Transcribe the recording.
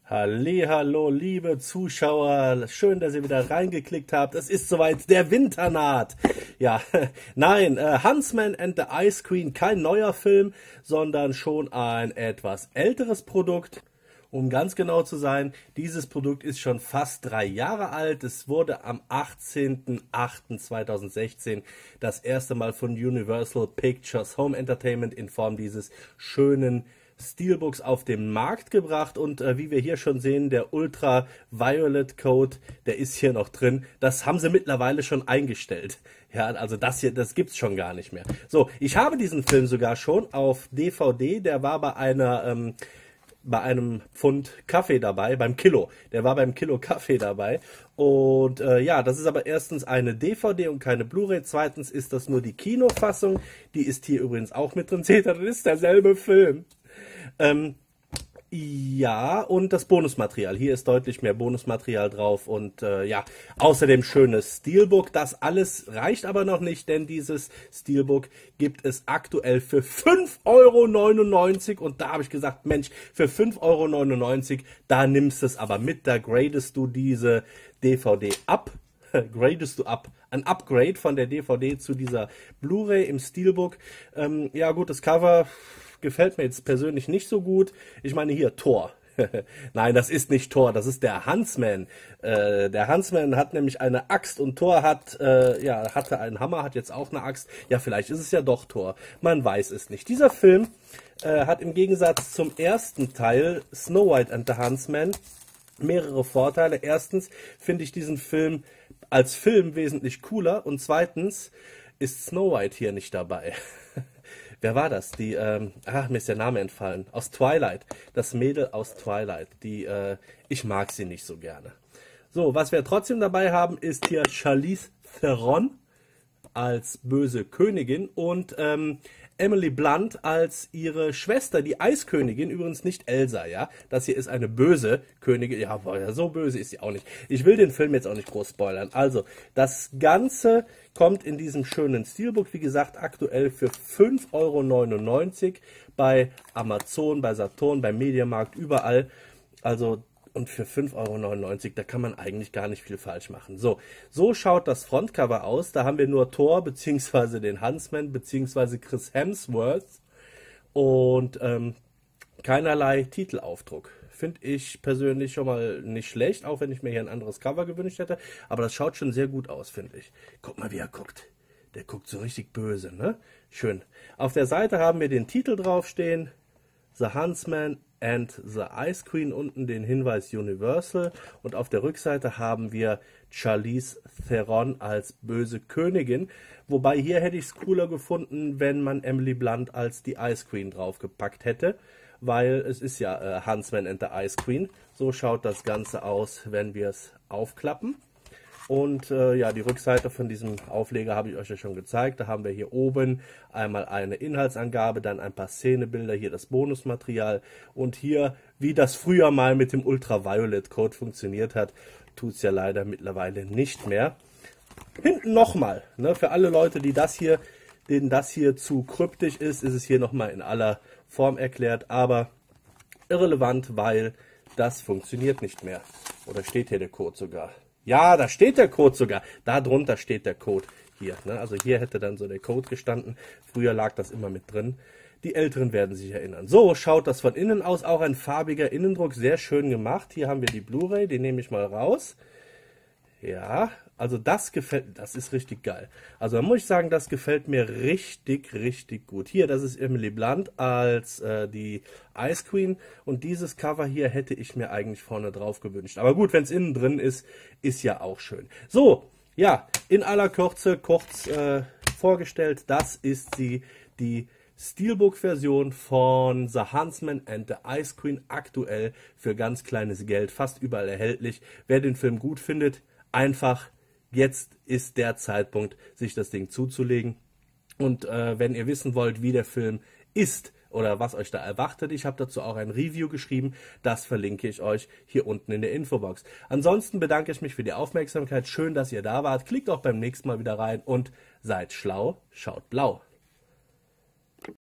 Hallihallo, liebe Zuschauer, schön, dass ihr wieder reingeklickt habt. Es ist soweit, der Winter naht. Ja, nein, Huntsman and the Ice Queen, kein neuer Film, sondern schon ein etwas älteres Produkt. Um ganz genau zu sein, dieses Produkt ist schon fast 3 Jahre alt. Es wurde am 18.08.2016 das erste Mal von Universal Pictures Home Entertainment in Form dieses schönen Steelbooks auf den Markt gebracht und wie wir hier schon sehen, der Ultraviolet Code, der ist hier noch drin. Das haben sie mittlerweile schon eingestellt. Ja, also das hier, das gibt's schon gar nicht mehr. So, ich habe diesen Film sogar schon auf DVD, der war bei einem Pfund Kaffee dabei, beim Kilo. Der war beim Kilo Kaffee dabei. Und ja, das ist aber erstens eine DVD und keine Blu-ray. Zweitens ist das nur die Kinofassung. Die ist hier übrigens auch mit drin. Seht ihr, das ist derselbe Film. Ja, und das Bonusmaterial. Hier ist deutlich mehr Bonusmaterial drauf und ja, außerdem schönes Steelbook. Das alles reicht aber noch nicht, denn dieses Steelbook gibt es aktuell für 5,99 € und da habe ich gesagt, Mensch, für 5,99 €, da nimmst du es aber mit, da gradest du diese DVD ab. Gradest du ab. Ein Upgrade von der DVD zu dieser Blu-ray im Steelbook. Ja gut, das Cover gefällt mir jetzt persönlich nicht so gut. Ich meine hier Thor. Nein, das ist nicht Thor, das ist der Huntsman. Der Huntsman hat nämlich eine Axt und Thor hat, ja, hatte einen Hammer, hat jetzt auch eine Axt. Ja, vielleicht ist es ja doch Thor. Man weiß es nicht. Dieser Film hat im Gegensatz zum ersten Teil, Snow White and the Huntsman, mehrere Vorteile. Erstens finde ich diesen Film als Film wesentlich cooler und zweitens ist Snow White hier nicht dabei. Wer war das? Mir ist der Name entfallen. Aus Twilight. Das Mädel aus Twilight. Ich mag sie nicht so gerne. So, was wir trotzdem dabei haben, ist hier Charlize Theron als böse Königin und Emily Blunt als ihre Schwester, die Eiskönigin, übrigens nicht Elsa, ja. Das hier ist eine böse Königin, ja, aber so böse ist sie auch nicht. Ich will den Film jetzt auch nicht groß spoilern. Also, das Ganze kommt in diesem schönen Steelbook, wie gesagt, aktuell für 5,99 € bei Amazon, bei Saturn, beim Mediamarkt, überall. Also, und für 5,99 €, da kann man eigentlich gar nicht viel falsch machen. So schaut das Frontcover aus. Da haben wir nur Thor, beziehungsweise den Huntsman, beziehungsweise Chris Hemsworth und keinerlei Titelaufdruck. Finde ich persönlich schon mal nicht schlecht, auch wenn ich mir hier ein anderes Cover gewünscht hätte. Aber das schaut schon sehr gut aus, finde ich. Guck mal, wie er guckt. Der guckt so richtig böse, ne? Schön. Auf der Seite haben wir den Titel draufstehen. The Huntsman and the Ice Queen, unten den Hinweis Universal und auf der Rückseite haben wir Charlize Theron als böse Königin, wobei hier hätte ich es cooler gefunden, wenn man Emily Blunt als die Ice Queen draufgepackt hätte, weil es ist ja Huntsman and the Ice Queen. So schaut das Ganze aus, wenn wir es aufklappen. Und ja, die Rückseite von diesem Aufleger habe ich euch ja schon gezeigt. Da haben wir hier oben einmal eine Inhaltsangabe, dann ein paar Szenebilder, hier das Bonusmaterial. Und hier, wie das früher mal mit dem Ultraviolet Code funktioniert hat, tut es ja leider mittlerweile nicht mehr. Hinten nochmal, ne, für alle Leute, denen das hier zu kryptisch ist es hier nochmal in aller Form erklärt. Aber irrelevant, weil das funktioniert nicht mehr. Oder steht hier der Code sogar? Ja, da steht der Code sogar. Da drunter steht der Code hier. Ne? Also hier hätte dann so der Code gestanden. Früher lag das immer mit drin. Die Älteren werden sich erinnern. So schaut das von innen aus. Auch ein farbiger Innendruck. Sehr schön gemacht. Hier haben wir die Blu-ray. Die nehme ich mal raus. Ja, also das ist richtig geil. Also da muss ich sagen, das gefällt mir richtig, richtig gut. Hier, das ist Emily Blunt als die Ice Queen und dieses Cover hier hätte ich mir eigentlich vorne drauf gewünscht. Aber gut, wenn es innen drin ist, ist ja auch schön. So, ja, in aller Kürze kurz vorgestellt, das ist die Steelbook-Version von The Huntsman and the Ice Queen, aktuell für ganz kleines Geld, fast überall erhältlich. Wer den Film gut findet, einfach, jetzt ist der Zeitpunkt, sich das Ding zuzulegen. Und wenn ihr wissen wollt, wie der Film ist oder was euch da erwartet, ich habe dazu auch ein Review geschrieben, das verlinke ich euch hier unten in der Infobox. Ansonsten bedanke ich mich für die Aufmerksamkeit, schön, dass ihr da wart, klickt auch beim nächsten Mal wieder rein und seid schlau, schaut blau.